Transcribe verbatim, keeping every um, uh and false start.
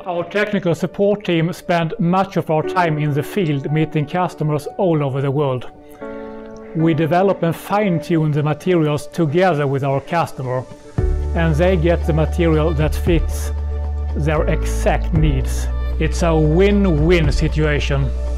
Our technical support team spend much of our time in the field meeting customers all over the world. We develop and fine-tune the materials together with our customer, and they get the material that fits their exact needs. It's a win-win situation.